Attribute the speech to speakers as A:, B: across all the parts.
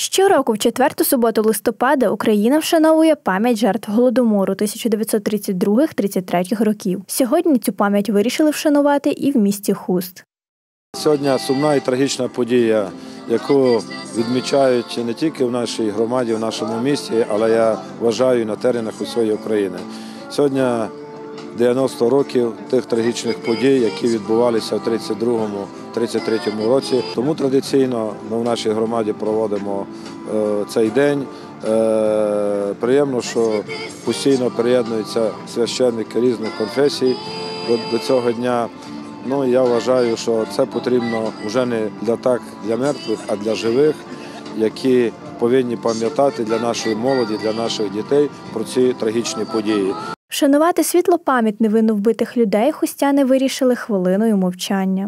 A: Щороку в четверту суботу листопада Україна вшановує пам'ять жертв Голодомору 1932-33 років. Сьогодні цю пам'ять вирішили вшанувати і в місті Хуст.
B: Сьогодні сумна і трагічна подія, яку відмічають не тільки в нашій громаді, в нашому місті, але я вважаю на теренах усієї України. Сьогодні 90 років тих трагічних подій, які відбувалися в 1932-1933 році. Тому традиційно ми в нашій громаді проводимо цей день. Приємно, що постійно приєднуються священники різних конфесій до цього дня. Ну, я вважаю, що це потрібно вже не для мертвих, а для живих, які повинні пам'ятати для нашої молоді, для наших дітей про ці трагічні події.
A: Вшанувати світло пам'ять невинно вбитих людей хустяни вирішили хвилиною мовчання.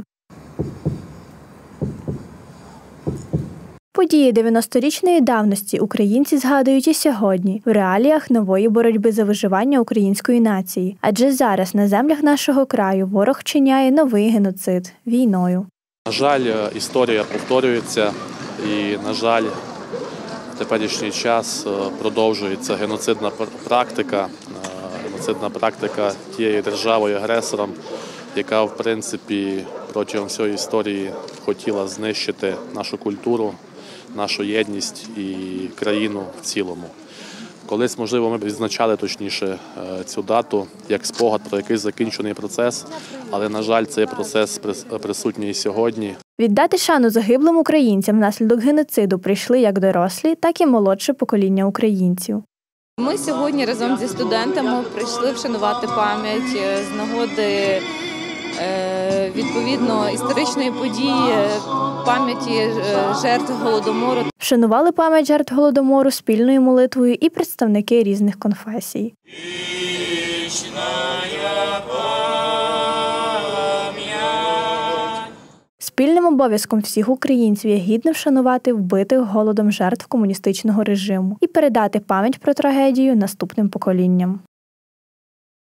A: Події 90-річної давності українці згадують і сьогодні, в реаліях нової боротьби за виживання української нації. Адже зараз на землях нашого краю ворог вчиняє новий геноцид – війною.
C: На жаль, історія повторюється і, на жаль, в теперішній час продовжується геноцидна практика тієї держави-агресором, яка, в принципі, протягом всієї історії хотіла знищити нашу культуру, нашу єдність і країну в цілому. Колись, можливо, ми б відзначали точніше цю дату як спогад про якийсь закінчений процес, але, на жаль, цей процес присутній і сьогодні.
A: Віддати шану загиблим українцям внаслідок геноциду прийшли як дорослі, так і молодше покоління українців.
D: Ми сьогодні разом зі студентами прийшли вшанувати пам'ять з нагоди відповідно історичної події, пам'яті жертв Голодомору.
A: Вшанували пам'ять жертв Голодомору спільною молитвою і представники різних конфесій. Спільним обов'язком всіх українців є гідно вшанувати вбитих голодом жертв комуністичного режиму і передати пам'ять про трагедію наступним поколінням.